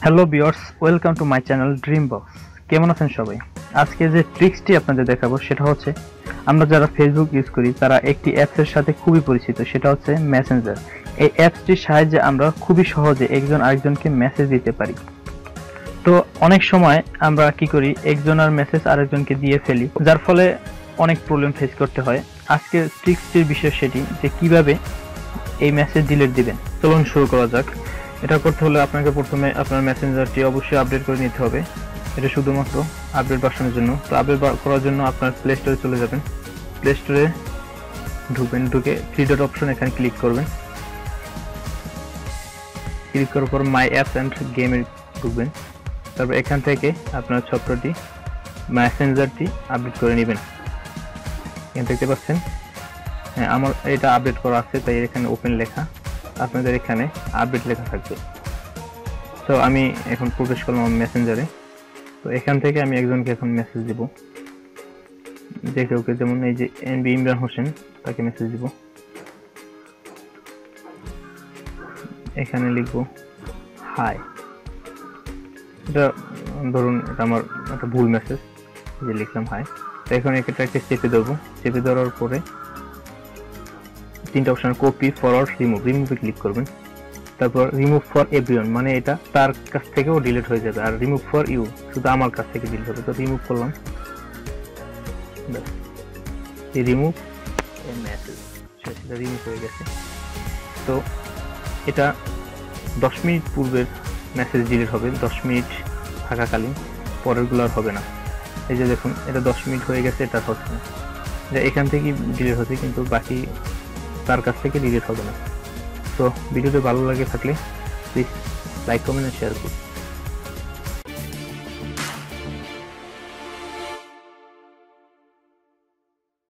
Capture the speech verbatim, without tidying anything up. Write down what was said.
Hello viewers, welcome to my channel dream box. কেমন আছেন সবাই? আজকে যে ট্রিক্সটি আপনাদের দেখাবো সেটা হচ্ছে, আমরা যারা ফেসবুক ইউজ করি তারা একটি অ্যাপসের সাথে খুবই পরিচিত, সেটা হচ্ছে মেসেঞ্জার। এই অ্যাপসটির সাহায্যে আমরা খুবই সহজে একজন আরেকজনকে মেসেজ দিতে পারি। তো অনেক সময় আমরা কি করি, একজনের মেসেজ আরেকজনকে দিয়ে ফেলি, যার ফলে অনেক প্রবলেম ফেস করতে হয়। আজকের ট্রিক্সটির বিষয় সেটি যে কিভাবে এই মেসেজ ডিলিট দিবেন। চলুন শুরু করা যাক। এটা করতে হলে আপনাকে প্রথমে আপনার মেসেঞ্জারটি অবশ্যই আপডেট করে নিতে হবে। এটা শুধুমাত্র আপডেট ভার্সনের জন্য। তো আপডেট করার জন্য আপনার প্লে স্টোরে চলে যাবেন। প্লে স্টোরে ঢুকবেন, ঢুকে থ্রি ডট অপশন এখানে ক্লিক করবেন। ক্লিক করার পর মাই অ্যাপস অ্যান্ড গেমে ঢুকবেন। তারপর এখান থেকে আপনার সফটওয়্যারটি মেসেঞ্জারটি আপডেট করে নেবেন। এখানে দেখতে পাচ্ছেন হ্যাঁ আমার এটা আপডেট করা আছে, তাই এখানে ওপেন লেখা, আপনাদের এখানে আপডেট লেখা থাকবে। তো আমি এখন প্রবেশ করলাম আমার মেসেঞ্জারে। তো এখান থেকে আমি একজনকে এখন মেসেজ দিব, যে কেউকে, যেমন এই যে এনবি ইমরান হোসেন, তাকে মেসেজ দিব। এখানে লিখবো হাই। এটা ধরুন এটা আমার একটা ভুল মেসেজ, যে লিখলাম হাই। তো এখন এটাকে চেপে দেবো। চেপে দেওয়ার পরে তিনটা অপশন, কপি, ফরওয়ার্ড, রিমুভ। রিমুভে ক্লিক করবেন। তারপর রিমুভ ফর এভরিওয়ান, মানে এটা তার কাছ থেকেও ডিলিট হয়ে যাবে। আর রিমুভ ফর ইউ, শুধু আমার কাছ থেকে ডিলিট হবে। তো রিমুভ করলাম, এই রিমুভ মেসেজ, সেটা রিমুভ হয়ে গেছে। তো এটা দশ মিনিট পূর্বের মেসেজ ডিলিট হবে, দশ মিনিট থাকাকালীন, পরেরগুলো আর হবে না। এই যে দেখুন, এটা দশ মিনিট হয়ে গেছে, এটা হচ্ছে না, যে এখান থেকেই ডিলিট হচ্ছে, কিন্তু বাকি তার কাছ থেকে ডিলিট হবে না। তো ভিডিওটি ভালো লাগে থাকলে প্লিজ লাইক, কমেন্ট, শেয়ার করুন।